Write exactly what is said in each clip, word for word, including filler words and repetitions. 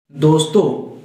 दोस्तों,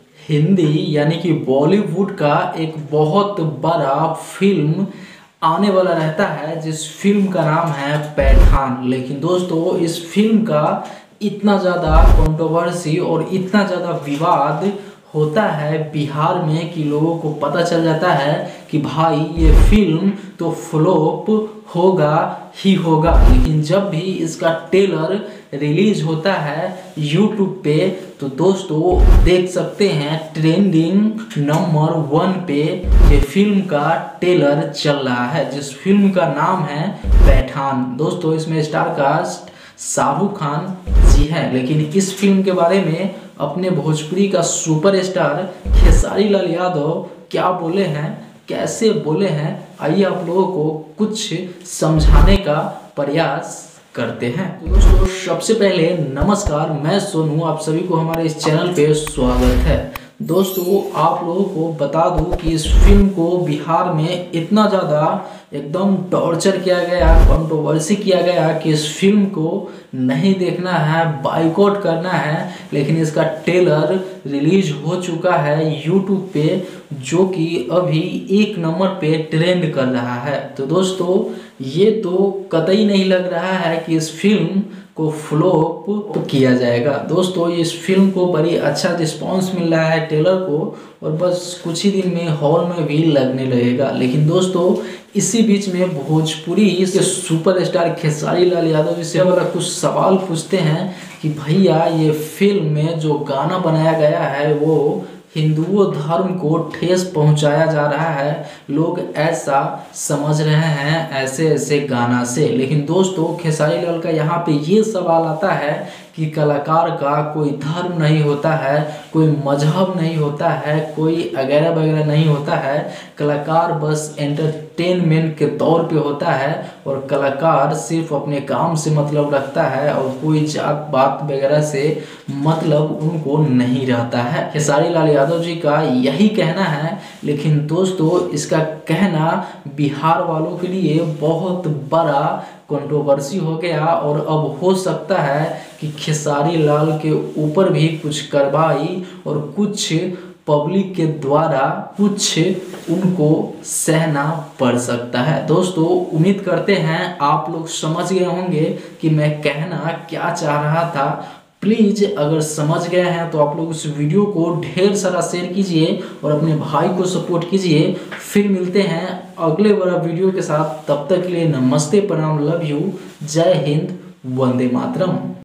हिंदी यानी कि बॉलीवुड का एक बहुत बड़ा फिल्म आने वाला रहता है जिस फिल्म का नाम है पैठान। लेकिन दोस्तों, इस फिल्म का इतना ज़्यादा कंट्रोवर्सी और इतना ज़्यादा विवाद होता है बिहार में कि लोगों को पता चल जाता है कि भाई ये फिल्म तो फ्लॉप होगा ही होगा। लेकिन जब भी इसका ट्रेलर रिलीज होता है यूट्यूब पे तो दोस्तों देख सकते हैं ट्रेंडिंग नंबर वन पे ये फिल्म का ट्रेलर चल रहा है जिस फिल्म का नाम है पैठान। दोस्तों, इसमें स्टार कास्ट शाहरुख खान जी है। लेकिन इस फिल्म के बारे में अपने भोजपुरी का सुपरस्टार खेसारी लाल यादव क्या बोले हैं, कैसे बोले हैं, आइए आप लोगों को कुछ समझाने का प्रयास करते हैं। तो दोस्तों, सबसे पहले नमस्कार, मैं सोनू, आप सभी को हमारे इस चैनल पे स्वागत है। दोस्तों, आप लोगों को बता दूं कि इस फिल्म को बिहार में इतना ज़्यादा एकदम टॉर्चर किया गया, कंट्रोवर्सी किया गया कि इस फिल्म को नहीं देखना है, बाइकआउट करना है। लेकिन इसका ट्रेलर रिलीज हो चुका है यूट्यूब पे जो कि अभी एक नंबर पे ट्रेंड कर रहा है। तो दोस्तों, ये तो कतई नहीं लग रहा है कि इस फिल्म को फ्लॉप किया जाएगा। दोस्तों, इस फिल्म को बड़ी अच्छा रिस्पांस मिल रहा है ट्रेलर को और बस कुछ ही दिन में हॉल में भी लगने लगेगा। लेकिन दोस्तों, इसी बीच में भोजपुरी के सुपरस्टार खेसारी लाल यादव जी से हमारा कुछ सवाल पूछते हैं कि भैया ये फिल्म में जो गाना बनाया गया है वो हिंदुओं धर्म को ठेस पहुंचाया जा रहा है, लोग ऐसा समझ रहे हैं ऐसे ऐसे गाना से। लेकिन दोस्तों, खेसारी लाल का यहाँ पे ये सवाल आता है कि कलाकार का कोई धर्म नहीं होता है, कोई मजहब नहीं होता है, कोई वगैरह वगैरह नहीं होता है। कलाकार बस एंटरटेनमेंट के तौर पे होता है और कलाकार सिर्फ अपने काम से मतलब रखता है और कोई जात बात वगैरह से मतलब उनको नहीं रहता है। खेसारी लाल यादव जी का यही कहना है। लेकिन दोस्तों, इसका कहना बिहार वालों के लिए बहुत बड़ा कंट्रोवर्सी हो गया और अब हो सकता है कि खेसारी लाल के ऊपर भी कुछ कार्रवाई और कुछ पब्लिक के द्वारा कुछ उनको सहना पड़ सकता है। दोस्तों, उम्मीद करते हैं आप लोग समझ गए होंगे कि मैं कहना क्या चाह रहा था। प्लीज़ अगर समझ गए हैं तो आप लोग उस वीडियो को ढेर सारा शेयर कीजिए और अपने भाई को सपोर्ट कीजिए। फिर मिलते हैं अगले बड़ा वीडियो के साथ। तब तक के लिए नमस्ते, प्रणाम, लव यू, जय हिंद, वंदे मातरम।